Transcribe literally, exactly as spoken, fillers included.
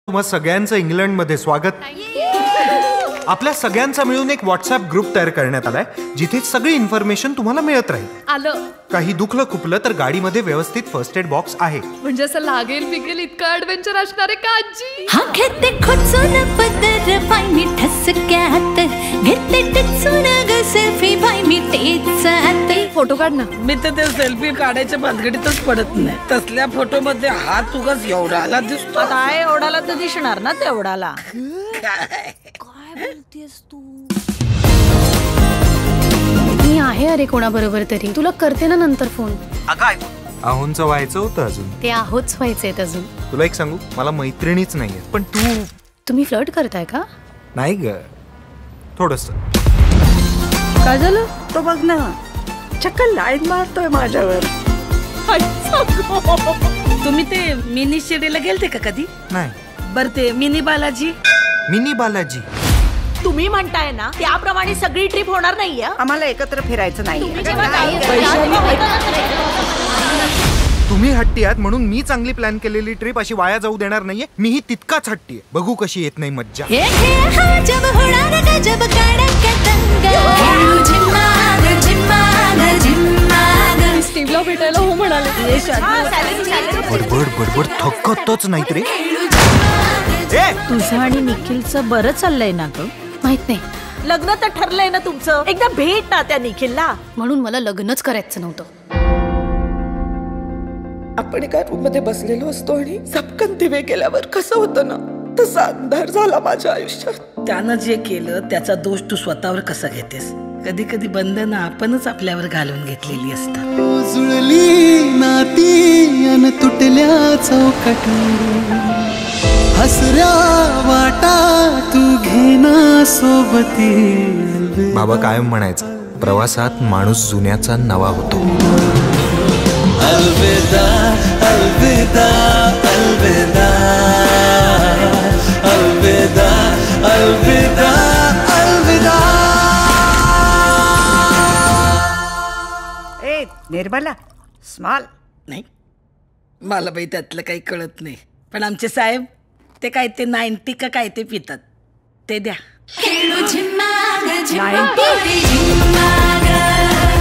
तुम्हा सगळ्यांचं इंग्लंडमध्ये स्वागत। आपल्या सगळ्यांचा मिळून एक व्हॉट्सअप ग्रुप तयार करण्यात आलाय जिथे सगळी इन्फॉर्मेशन तुम्हाला मिळत राहील। आलं काही दुखलं खुपलं तर गाडीमध्ये व्यवस्थित फर्स्ट एड बॉक्स आहे। म्हणजे असं लागेल पिकेल इतकं ऍडव्हेंचर असणार आहे का आजी? हा घेते खोचून पदर पाय मी ठसक्यात घेते टिचून ग सेल्फी बाय मी टेचात। फोटो काढ ना। मी तर ते सेल्फी काढायच्या भानगडीतच पडत नाही। तसल्या फोटो मध्ये हात उगाच एवढाला दिसतो। काय एवढाला तर दिसणार ना तेवढाला। काय बोलतेस तू? मी आहे अरे कोणाबरोबर तरी, तुला करते ना नंतर फोन। आहोंचं व्हायचं होतं अजून। ते आहोच व्हायचंय अजून। तुला एक सांगू, मला मैत्रिणीच नाहीये पण तू। तुम्ही फ्लर्ट करताय का? नाही ग, थोडस। काय झालं? तो बघ ना, चक्क लाईन मारतोय माझ्यावर। तुम्ही ते मिनी शिर्डीला गेलते का कधी? नाही। बर ते मिनी बालाजी? मिनी बालाजी तुम्ही म्हणताय ना त्याप्रमाणे सगळी ट्रिप होणार नाहीये। आम्हाला एकत्र फिरायचं नाही। तुम्ही हट्टी आहात म्हणून मी चांगली प्लॅन केलेली ट्रिप अशी वाया जाऊ देणार नाहीये। मीही तितकाच हट्टी आहे। बघू कशी येत नाही मज्जा। हे हे हा जब होणार गजब कडक तंग खेळू झिम्मा ग झिम्मा ग झिम्मा ग। स्टीवला भेटायला हो म्हणाले। बडबड बडबड थकतच नाहीत रे। तुझं आणि निखिलचं बरं चाललंय ना ग? माहित नाही, लग्न तर ठरलंय ना तुमचं। एकदा भेट ना त्या निखिलला। म्हणून मला लग्नच करायचं नव्हतं। आपण एका रूम मध्ये बसलेलो असतो आणि चपकन दिवे गेल्यावर कसं होतं ना, तसा अंधार झाला माझ्या आयुष्यात। त्यानं जे केलं त्याचा दोष तू स्वतःवर कसा घेतेस? कधी कधी बंधनं आपणच आपल्यावर घालून घेतलेली असतात। जुळली नाती अन तुटल्या चौकटी हसऱ्या वाटा तू घेना सोबती। बाबा कायम म्हणायचा, प्रवासात माणूस जुन्याचा नवा होतो। अलविदा अलविदा अलविदा अलविदा अलविदा अलविदा। ए निर्मला, स्मॉल नाही, मला बाई त्यातलं काही कळत नाही। पण आमचे साहेब ते काय ते नाईन्टी का काय ते पितात, ते द्या। खेळू झिम्मा ग झिम्मा ग झिम्मा ग।